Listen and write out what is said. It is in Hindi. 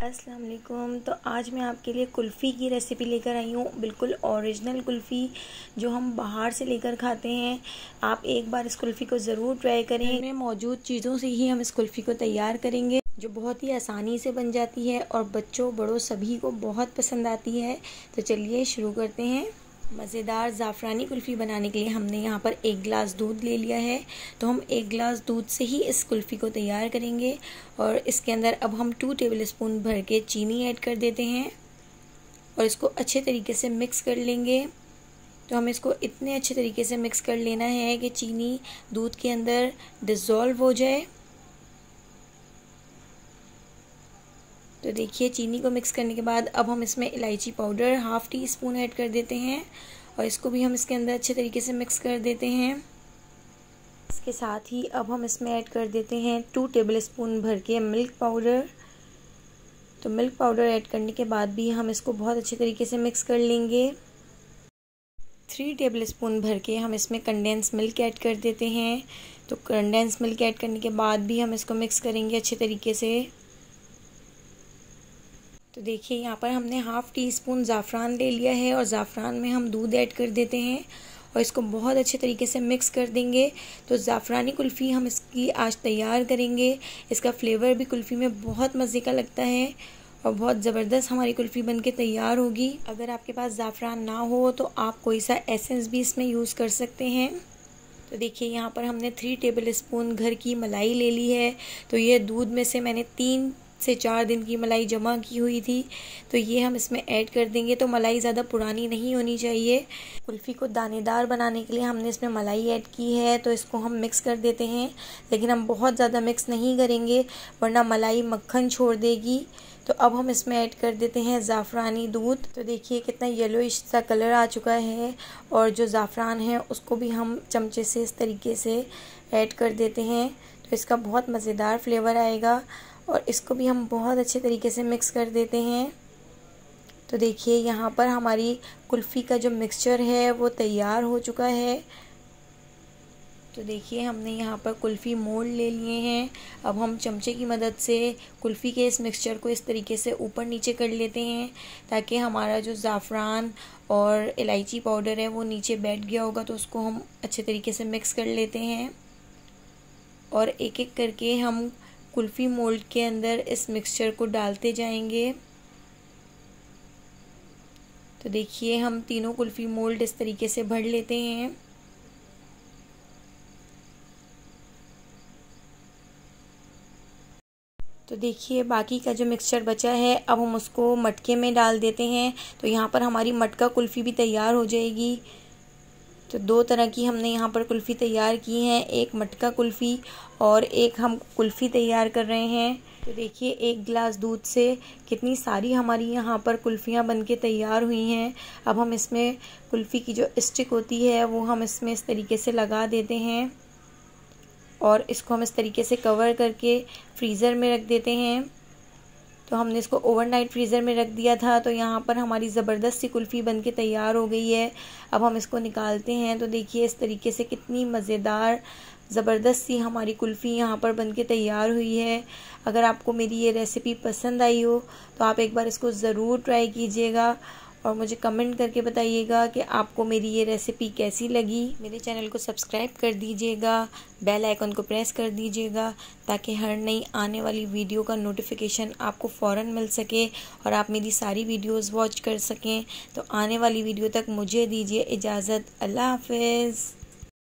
अस्सलाम वालेकुम। तो आज मैं आपके लिए कुल्फ़ी की रेसिपी लेकर आई हूँ, बिल्कुल ओरिजिनल कुल्फ़ी जो हम बाहर से लेकर खाते हैं। आप एक बार इस कुल्फ़ी को ज़रूर ट्राई करें। घर में मौजूद चीज़ों से ही हम इस कुल्फ़ी को तैयार करेंगे, जो बहुत ही आसानी से बन जाती है और बच्चों बड़ों सभी को बहुत पसंद आती है। तो चलिए शुरू करते हैं। मज़ेदार ज़ाफ़रानी कुल्फ़ी बनाने के लिए हमने यहाँ पर 1 गिलास दूध ले लिया है। तो हम 1 गिलास दूध से ही इस कुल्फ़ी को तैयार करेंगे और इसके अंदर अब हम 2 टेबलस्पून भर के चीनी ऐड कर देते हैं और इसको अच्छे तरीके से मिक्स कर लेंगे। तो हमें इसको इतने अच्छे तरीके से मिक्स कर लेना है कि चीनी दूध के अंदर डिज़ोल्व हो जाए। तो देखिए, चीनी को मिक्स करने के बाद अब हम इसमें इलायची पाउडर 1/2 टीस्पून ऐड कर देते हैं और इसको भी हम इसके अंदर अच्छे तरीके से मिक्स कर देते हैं। इसके साथ ही अब हम इसमें ऐड कर देते हैं 2 टेबलस्पून भर के मिल्क पाउडर। तो मिल्क पाउडर ऐड करने के बाद भी हम इसको बहुत अच्छे तरीके से मिक्स कर लेंगे। 3 टेबलस्पून भर के हम इसमें कंडेंस मिल्क ऐड कर देते हैं। तो कंडेंस मिल्क ऐड करने के बाद भी हम इसको मिक्स करेंगे अच्छे तरीके से। तो देखिए, यहाँ पर हमने 1/2 टीस्पून ज़ाफ़रान ले लिया है और ज़ाफ़रान में हम दूध ऐड कर देते हैं और इसको बहुत अच्छे तरीके से मिक्स कर देंगे। तो ज़ाफ़रानी कुल्फ़ी हम इसकी आज तैयार करेंगे। इसका फ्लेवर भी कुल्फ़ी में बहुत मज़े का लगता है और बहुत ज़बरदस्त हमारी कुल्फ़ी बनके तैयार होगी। अगर आपके पास ज़ाफ़रान ना हो तो आप कोई सा एसेंस भी इसमें यूज़ कर सकते हैं। तो देखिए, यहाँ पर हमने 3 टेबलस्पून घर की मलाई ले ली है। तो ये दूध में से मैंने 3 से 4 दिन की मलाई जमा की हुई थी, तो ये हम इसमें ऐड कर देंगे। तो मलाई ज़्यादा पुरानी नहीं होनी चाहिए। कुल्फ़ी को दानेदार बनाने के लिए हमने इसमें मलाई ऐड की है, तो इसको हम मिक्स कर देते हैं, लेकिन हम बहुत ज़्यादा मिक्स नहीं करेंगे वरना मलाई मक्खन छोड़ देगी। तो अब हम इसमें ऐड कर देते हैं ज़ाफ़रानी दूध। तो देखिए, कितना येलोइश सा कलर आ चुका है और जो ज़ाफ़रान है उसको भी हम चमचे से इस तरीके से ऐड कर देते हैं। तो इसका बहुत मज़ेदार फ्लेवर आएगा और इसको भी हम बहुत अच्छे तरीके से मिक्स कर देते हैं। तो देखिए, यहाँ पर हमारी कुल्फ़ी का जो मिक्सचर है वो तैयार हो चुका है। तो देखिए, हमने यहाँ पर कुल्फ़ी मोल्ड ले लिए हैं। अब हम चमचे की मदद से कुल्फ़ी के इस मिक्सचर को इस तरीके से ऊपर नीचे कर लेते हैं ताकि हमारा जो ज़ाफ़रान और इलायची पाउडर है वो नीचे बैठ गया होगा। तो उसको हम अच्छे तरीके से मिक्स कर लेते हैं और एक एक करके हम कुल्फ़ी मोल्ड के अंदर इस मिक्सचर को डालते जाएंगे। तो देखिए, हम तीनों कुल्फ़ी मोल्ड इस तरीके से भर लेते हैं। तो देखिए, बाकी का जो मिक्सचर बचा है अब हम उसको मटके में डाल देते हैं। तो यहाँ पर हमारी मटका कुल्फ़ी भी तैयार हो जाएगी। तो 2 तरह की हमने यहाँ पर कुल्फ़ी तैयार की हैं, एक मटका कुल्फ़ी और एक हम कुल्फ़ी तैयार कर रहे हैं। तो देखिए, 1 गिलास दूध से कितनी सारी हमारी यहाँ पर कुल्फ़ियाँ बनके तैयार हुई हैं। अब हम इसमें कुल्फ़ी की जो स्टिक होती है वो हम इसमें इस तरीके से लगा देते हैं और इसको हम इस तरीके से कवर करके फ्रीज़र में रख देते हैं। तो हमने इसको ओवरनाइट फ्रीज़र में रख दिया था। तो यहाँ पर हमारी ज़बरदस्त सी कुल्फ़ी बनके तैयार हो गई है। अब हम इसको निकालते हैं। तो देखिए, इस तरीके से कितनी मज़ेदार ज़बरदस्त सी हमारी कुल्फ़ी यहाँ पर बनके तैयार हुई है। अगर आपको मेरी ये रेसिपी पसंद आई हो तो आप एक बार इसको ज़रूर ट्राई कीजिएगा और मुझे कमेंट करके बताइएगा कि आपको मेरी ये रेसिपी कैसी लगी। मेरे चैनल को सब्सक्राइब कर दीजिएगा, बेल आइकन को प्रेस कर दीजिएगा ताकि हर नई आने वाली वीडियो का नोटिफिकेशन आपको फ़ौरन मिल सके और आप मेरी सारी वीडियोस वॉच कर सकें। तो आने वाली वीडियो तक मुझे दीजिए इजाज़त। अल्लाह हाफ़िज़।